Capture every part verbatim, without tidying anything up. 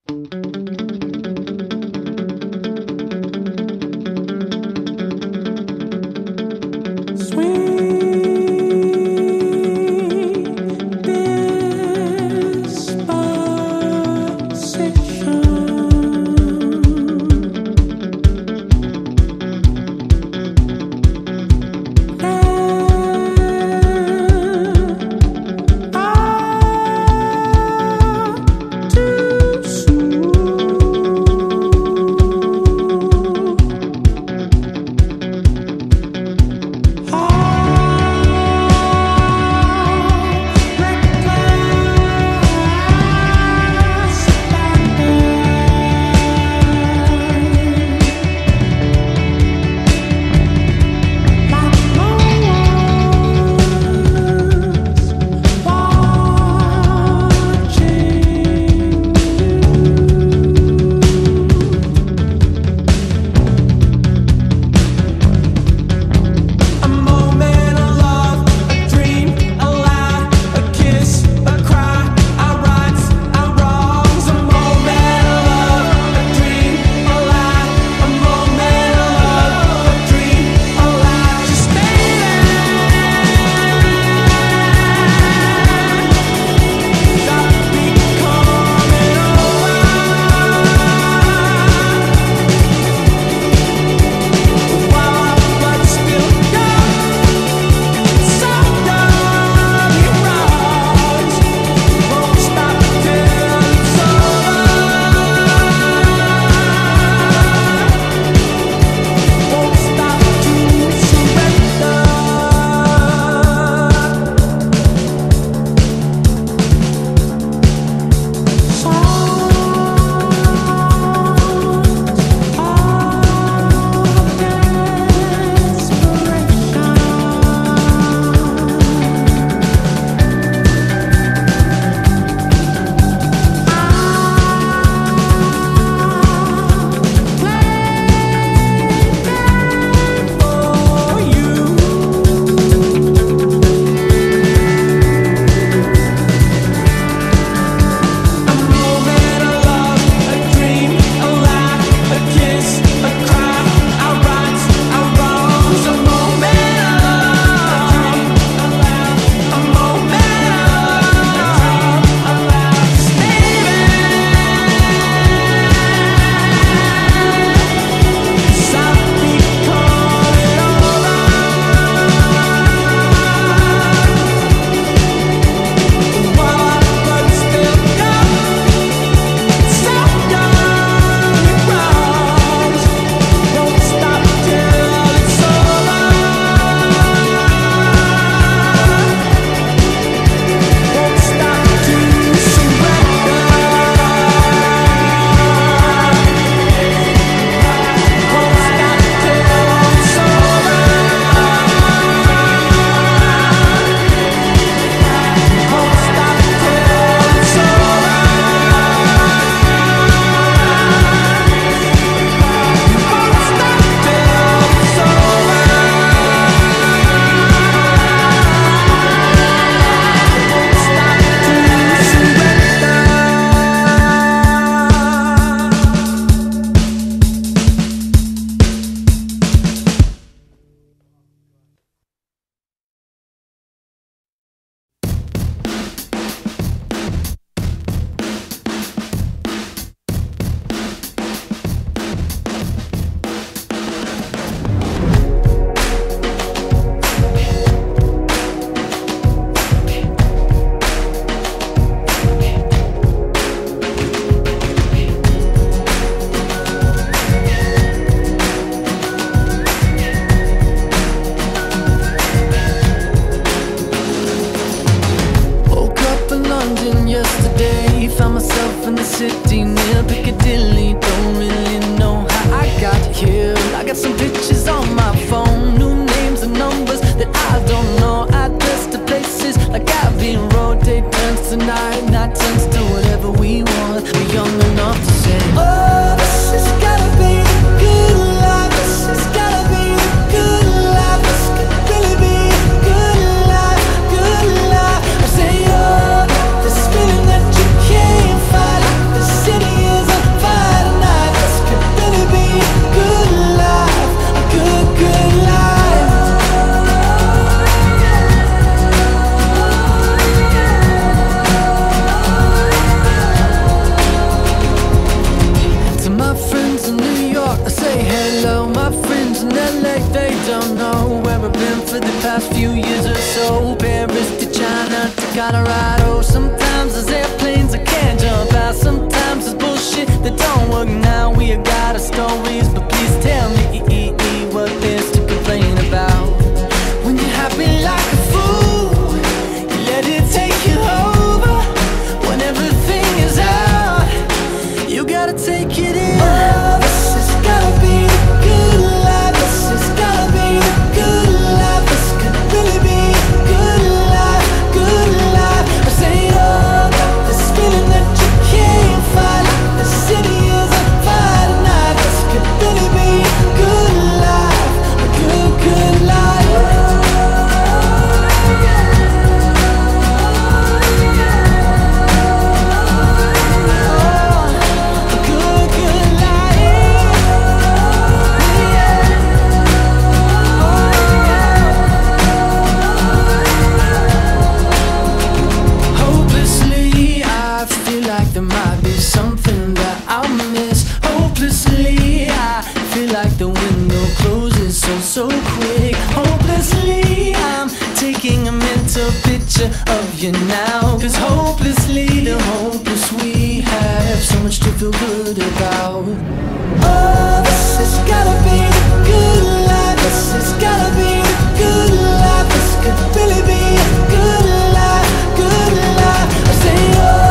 City is few years or so. Paris to China to Colorado. Sometimes there's airplanes I can't jump out. Sometimes there's bullshit that don't work. Now we have got our stories, but please tell me what there's to complain about. When you're happy like a fool, you let it take you over. When everything is out, you gotta take it in. Oh, this has gotta be the good life. This has gotta be the good life. This could really be a good life, good life. I say, oh, got this feeling that you can't fight. Like the city is on fire tonight. This could really be a good life, a good, good life. There might be something that I'll miss. Hopelessly, I feel like the window closes so, so quick. Hopelessly, I'm taking a mental picture of you now. Cause hopelessly, the hopeless we have so much to feel good about. Oh, this has gotta be the good life. This has gotta be the good life. This could really be a good life, good life. I say, oh,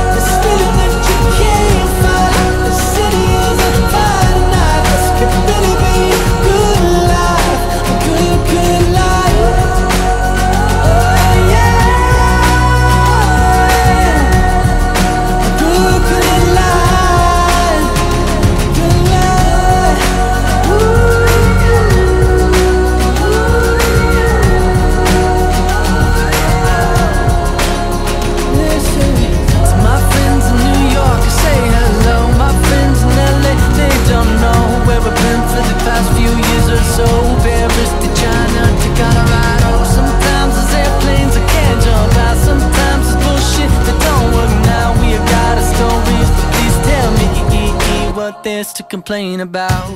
there's to complain about.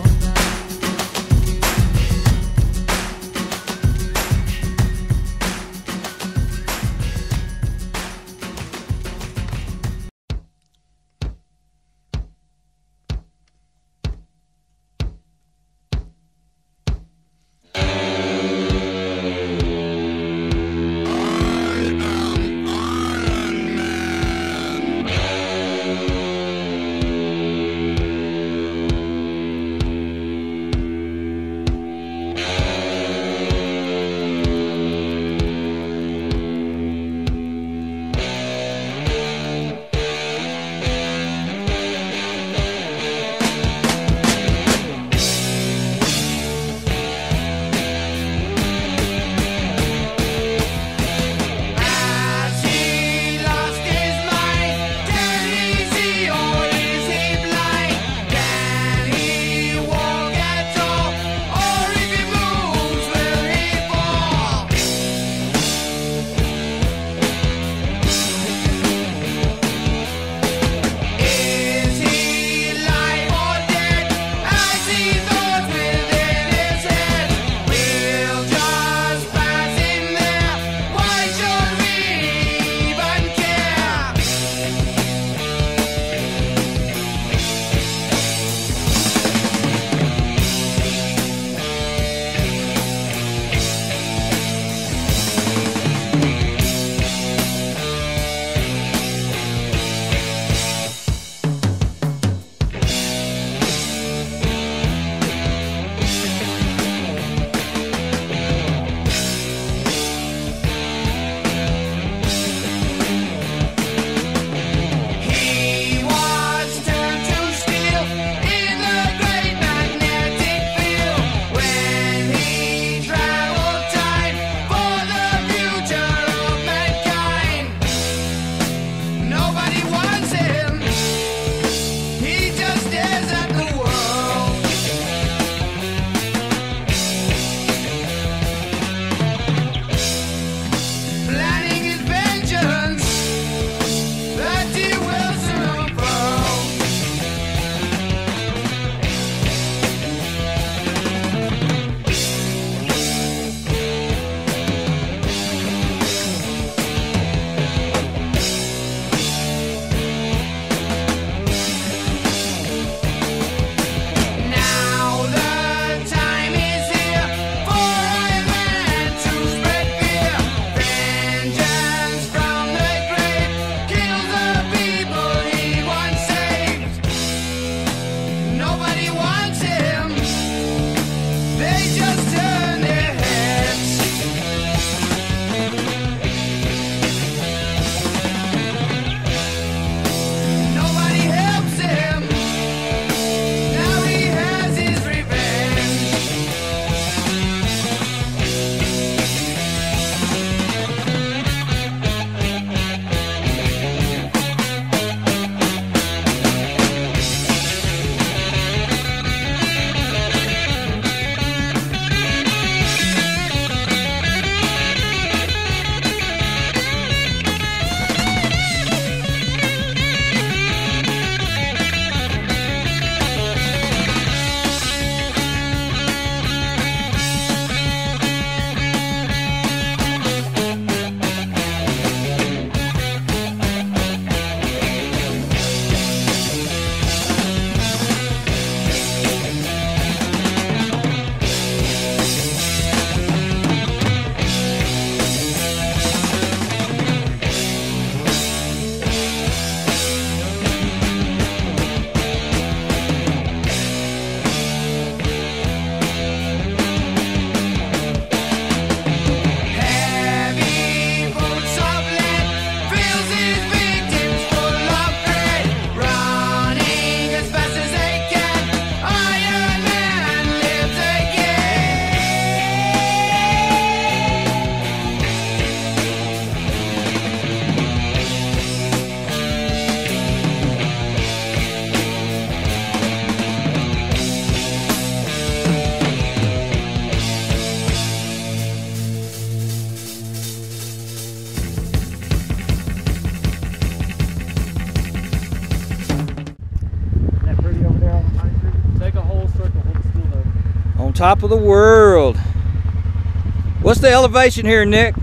top of the world. What's the elevation here, Nick?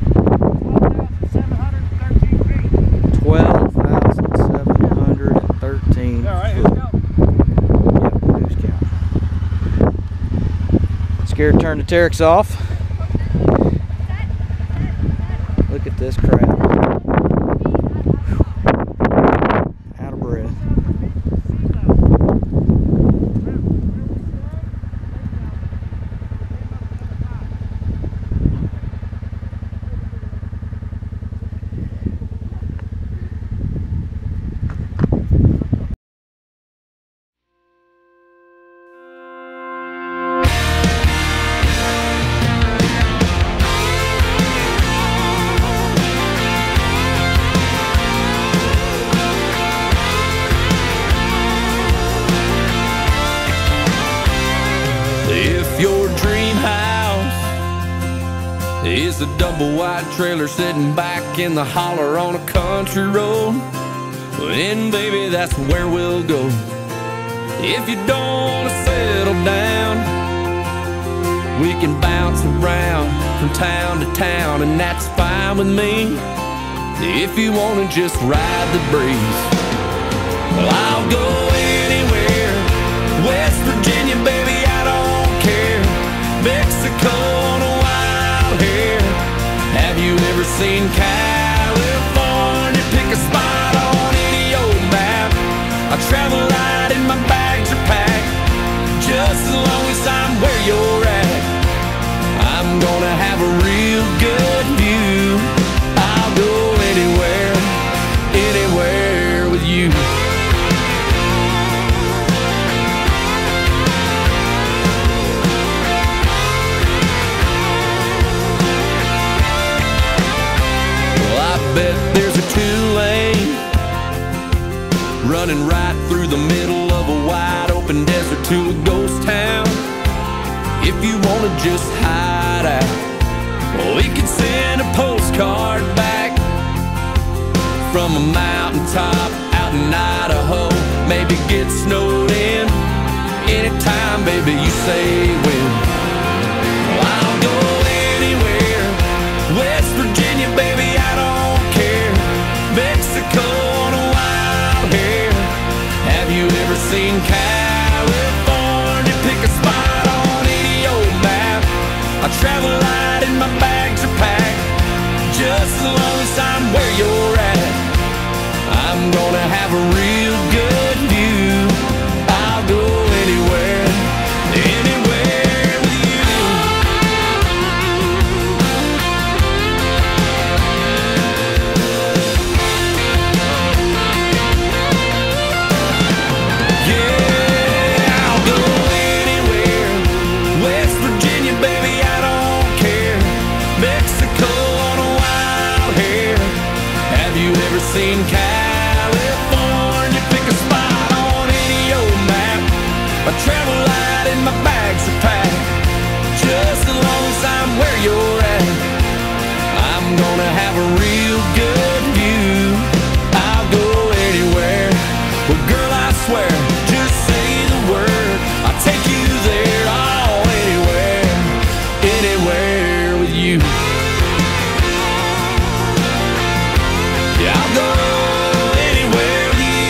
twelve thousand seven hundred thirteen feet. All right, here we go. Yep, who's counting? Scared to turn the Teryx off. Look at this crap. Out of breath. Is a double wide trailer sitting back in the holler on a country road? Well, then baby, that's where we'll go. If you don't want to settle down, we can bounce around from town to town, and that's fine with me. If you want to just ride the breeze, well, I'll go anywhere. West Virginia, baby, I don't care. Mexico on a wild hair. Have you ever seen California? Pick a spot on any old map. I travel light and my bags are packed. Just as long as I'm where you're at, I'm gonna have a real good view. I'll go anywhere, anywhere with you. Bet there's a two-lane running right through the middle of a wide open desert to a ghost town. If you want to just hide out, well, we can send a postcard back from a mountaintop out in Idaho. Maybe get snowed in anytime, baby, you say when. Well, I'll go anywhere. West Virginia, baby, I don't Mexico on a wild hair. Have you ever seen California? Pick a spot on any old map. I travel light and my bags are packed. Just as long as I'm where you're at, I'm gonna have a real good view. I'll go anywhere, anywhere with you. Seen California? Pick a spot on any old map. I travel light and my bags are packed. Just as long as I'm where you're at, I'm gonna have a real good view. I'll go anywhere. Well, girl, I swear, just say the word, I'll take you there. Oh, anywhere, anywhere with you. Yeah, I'll go anywhere with you.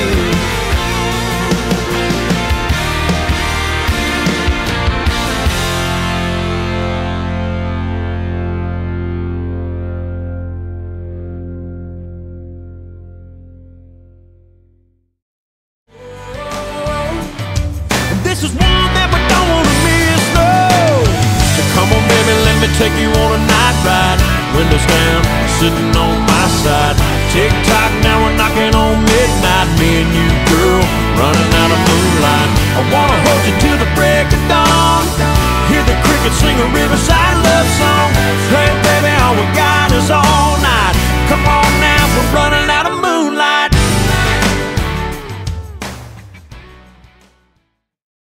This is one that we don't want to miss, no. So come on, baby, let me take you on a night ride. Windows down, sitting on my side. Tick tock, now we're knocking on